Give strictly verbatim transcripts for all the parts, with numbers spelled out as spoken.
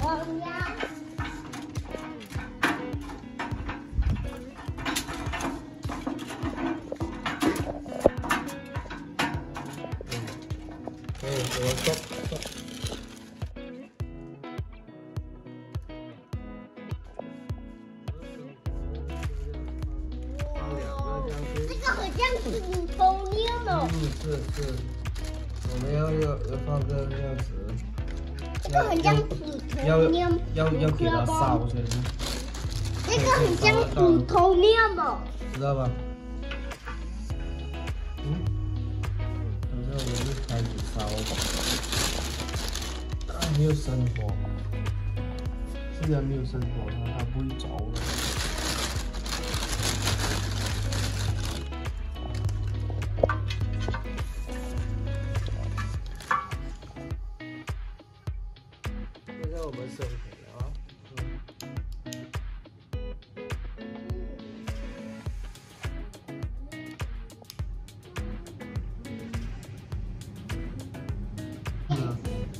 可以，我stop stop。放两个这样子。 这个很像骨头捏哦。 嗯，是是。我们要要要放个这样子。 这个很像骨头捏。 要要要给它烧先。 这个很像骨头捏哦。 知道吧？嗯。等下我们就开始烧。它没有生火，虽然没有生火，它它不会着的。现在我们生火了啊。嗯。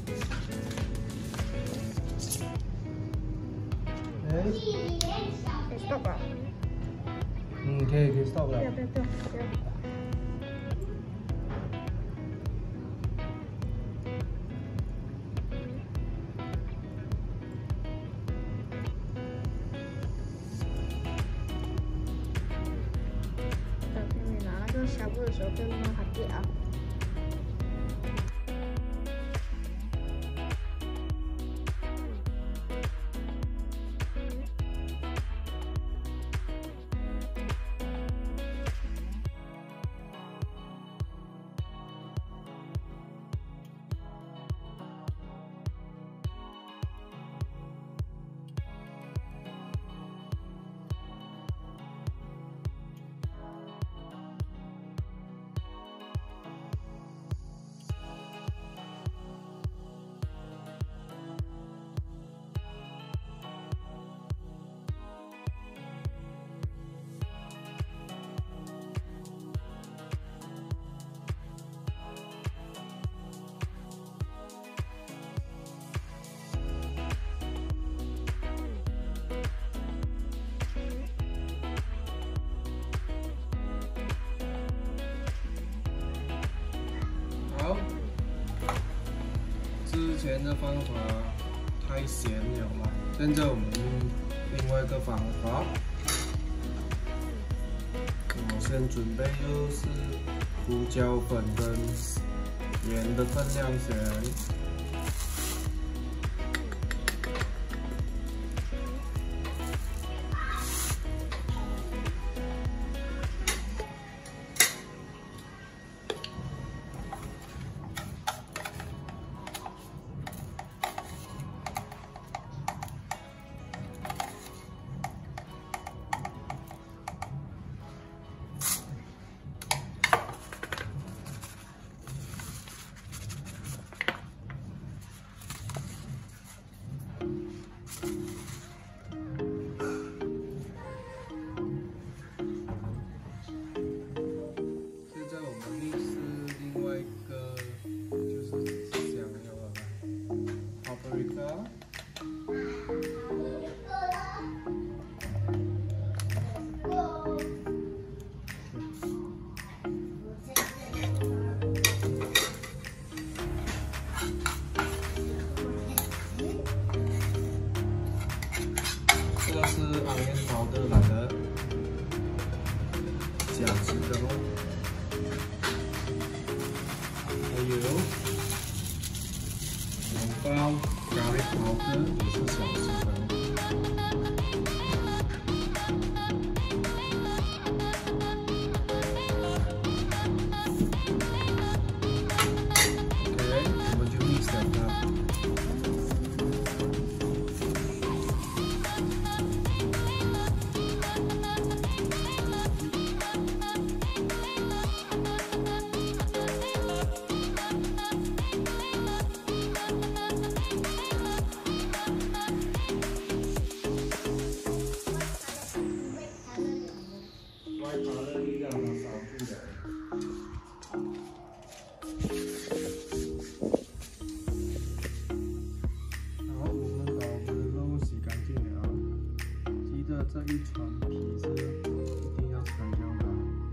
哎。 可以 stop 吧？ 嗯，可以可以 stop 了。 不要不要不要不要。你拿那个纱布的时候，不要弄到它掉啊。 好，之前的方法太咸了嘛，现在我们另外一个方法，我先准备就是胡椒粉跟盐的分量先。这个是昂面包的来的夹子的哦，还有两包咖喱powder也是小只的。OK， 我们就 mix 两个。 这一层皮是一定要拆掉的。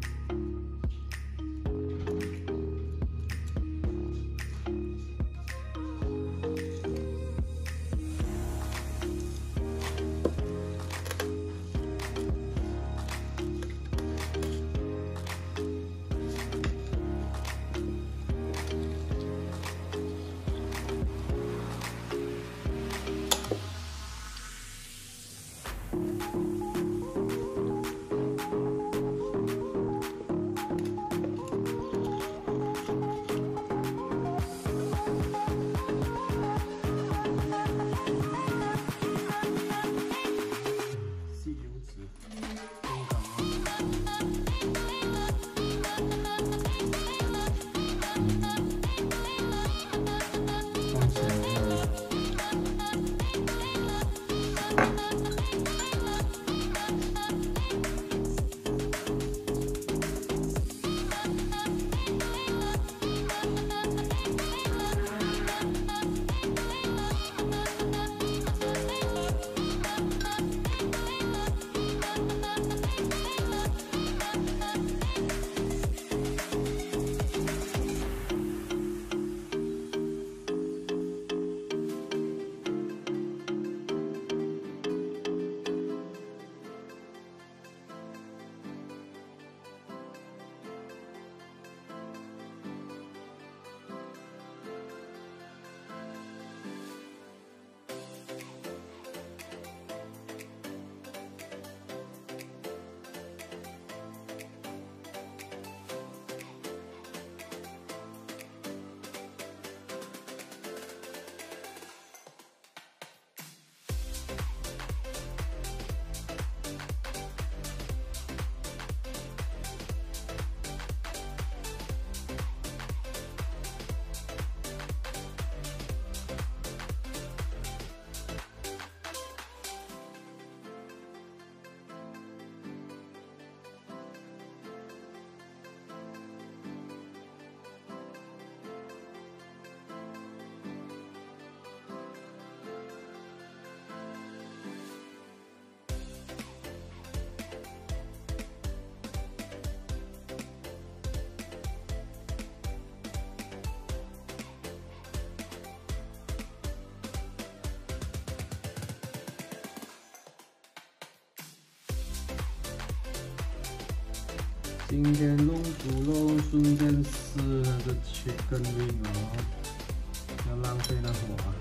今天弄猪肉，顺便吃那个 chicken wing 哦，要浪费那火啊！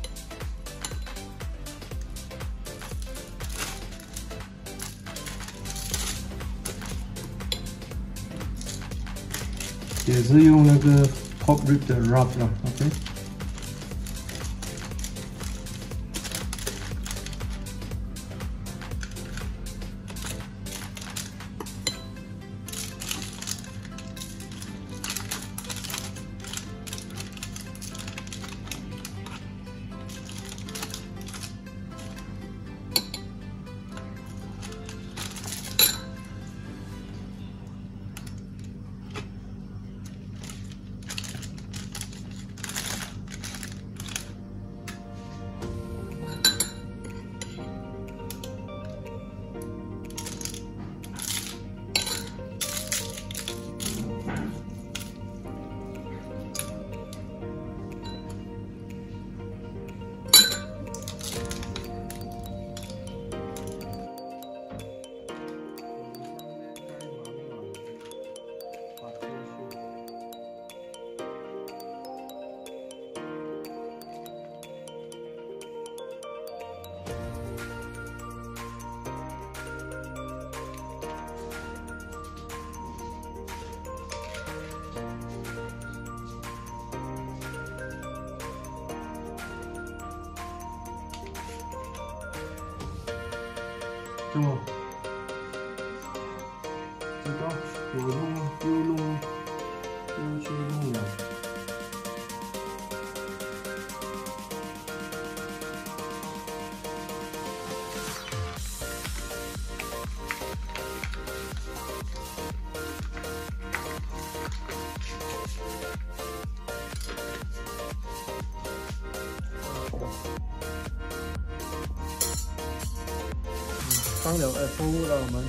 也是用那个 pork rib 的 wrap 啦 ，OK。 怎么？这个有弄又弄又去弄了。 放了 Apple Wood 了，我们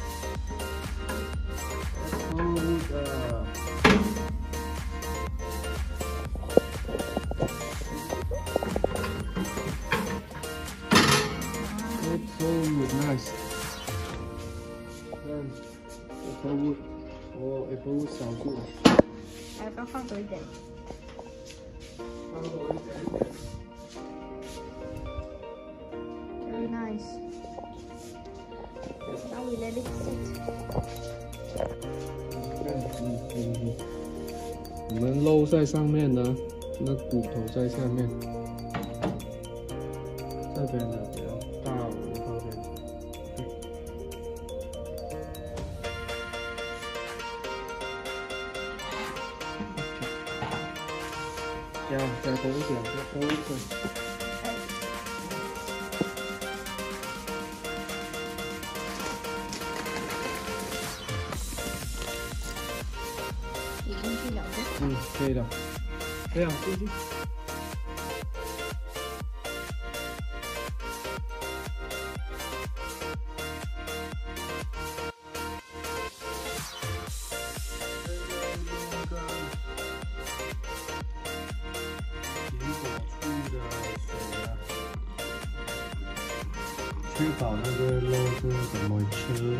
Apple Wood 的。 Apple Wood nice。看 Apple Wood， 哦 Apple Wood 少过。 还要放多一点。 放多一点点。 Very nice. Now we let it sit. 嗯嗯嗯，我们肉在上面呢，那骨头在下面。这边的比较大，我们放边。加加多一点，再多一点。 嗯，可以的，这样进去。确保那个肉是怎么吃。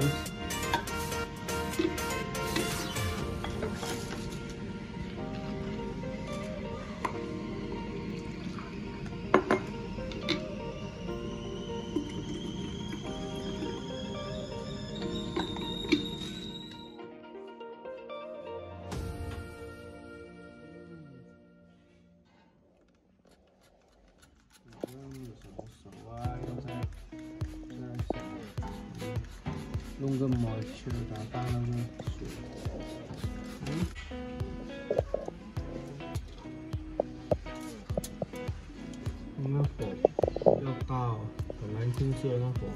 弄个毛球打大那个水，嗯，那火要大哦，很难控制那火。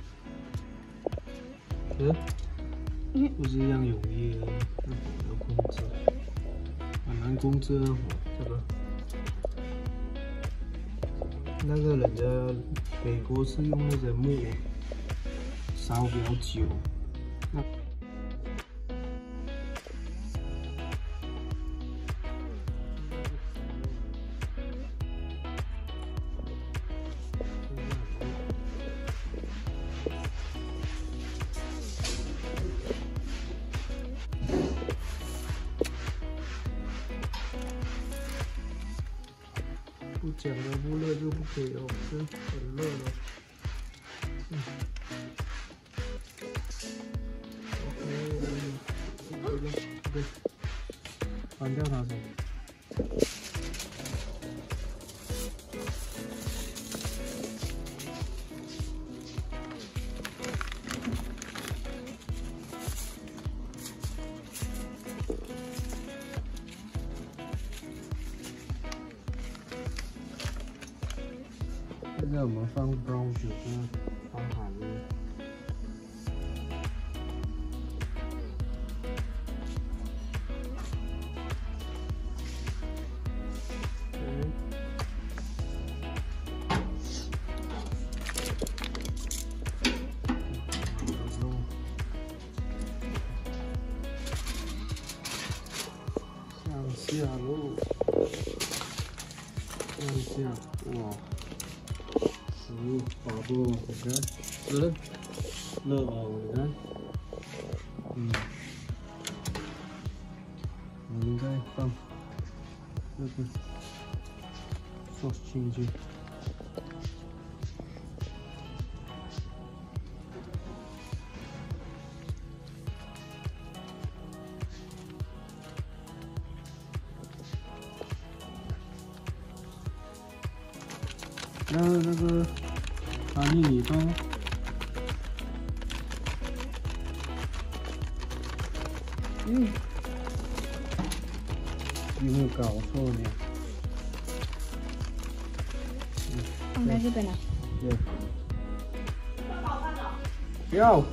嗯，不是一样容易的，那火要控制，很难控制那火。这个，那个人家美国是用那些木。 烧比较久，那不讲了，不热就不可以哦，是很热的。嗯 对，关掉它先。现在我们放 brown sugar， 放含量。 下喽，看一下，哇，十八度，你看，热，热哦，你看，嗯，我们再放那个 sauce 进去。 那那个阿妮，你放。嗯，有没有搞错呢？ 放在这边了。 对。要。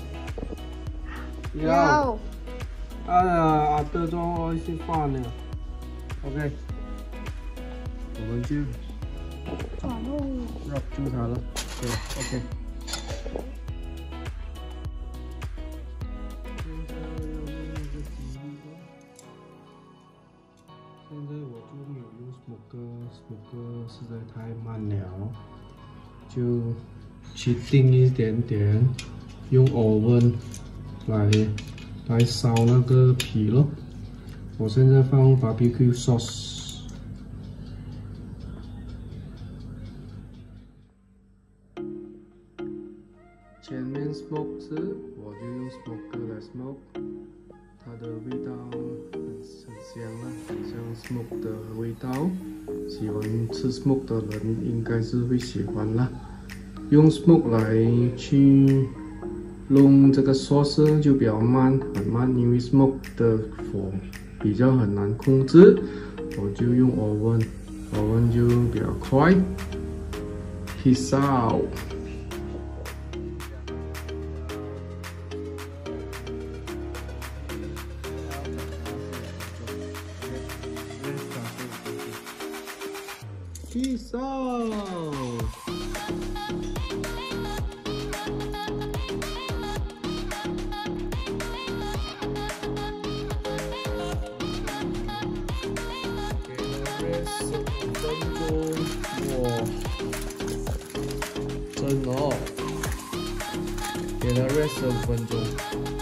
要。 啊啊，这种我先放呢。OK。我们就。 转入 wrap 住它了，对 ，OK。 smoker，smoker 实在太慢了，就去定一点点，用 oven 来来烧那个皮咯。我现在放 barbecue sauce。 前面 smoke 时，我就用 smoker 来 smoke， 它的味道很很香啊，很像 smoke 的味道。喜欢吃 smoke 的人应该是会喜欢啦。用 smoke 来去弄这个 sauce 就比较慢，很慢，因为 smoke 的火比较很难控制，我就用 oven，oven 就比较快。Peace out。 Peace out。给了 rest 十五分钟，哇，真哦，给了 rest 十五分钟。